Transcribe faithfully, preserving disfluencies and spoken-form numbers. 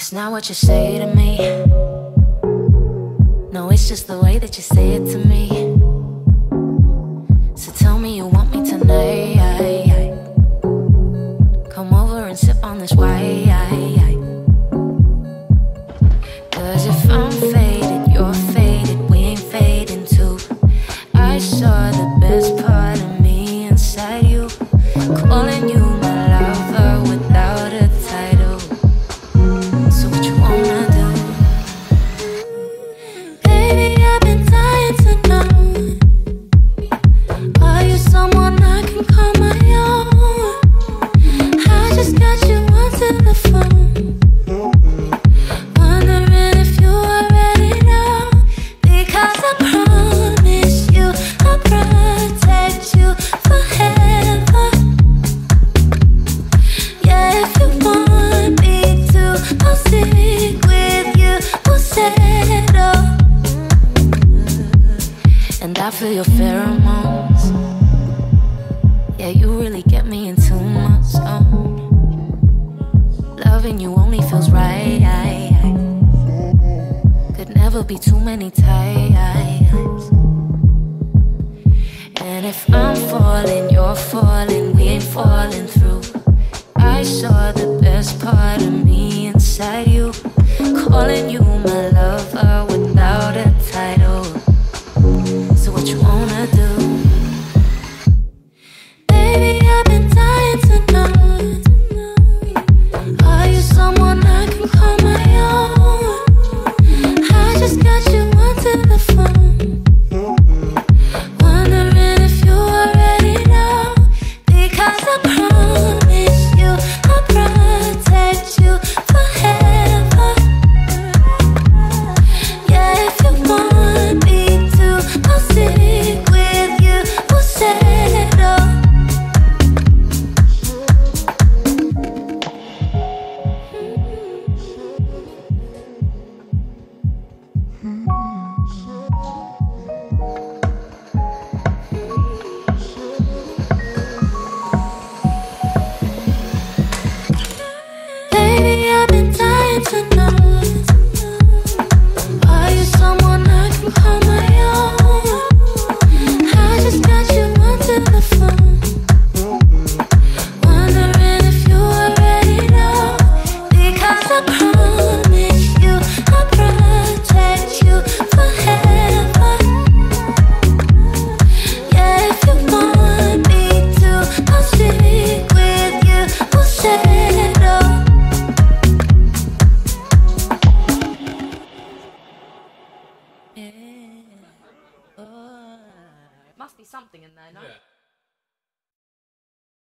It's not what you say to me. No, it's just the way that you say it to me. So tell me you want me tonight. Come over and sip on this wine. Cause if I'm faded, you're faded, we ain't fading too. I saw the best part of me inside you, calling you my lover without a title. So what you wanna do? Baby, I've been dying to know, are you someone I can call my own? I just got you onto the phone, wondering if you already know. Because I promise you I'll protect you forever. Yeah, if you want me to, I'll stick with you, we'll settle. And I feel your pheromones. Yeah, you really get me in too much zone. Loving you only feels right. Could never be too many times. And if I'm falling, you're falling, we ain't falling through. I saw the best part of me inside you, calling you my lover without a title. So what you wanna do? Baby, I've been dying to know, are you someone I can call my own? I just got you onto the phone, wondering if you already know. Because I promise you I'll protect you forever. Yeah, if you want me to, I'll stick with you, we'll settle. Baby, I've been dying to know, are you someone I can call my own? I just got you onto the phone, wondering if you already know. Because I promise you I'll protect you forever. Yeah, if you want me to, I'll stick with you, we'll settle. Yeah. Oh. Must be something in there, no? Yeah.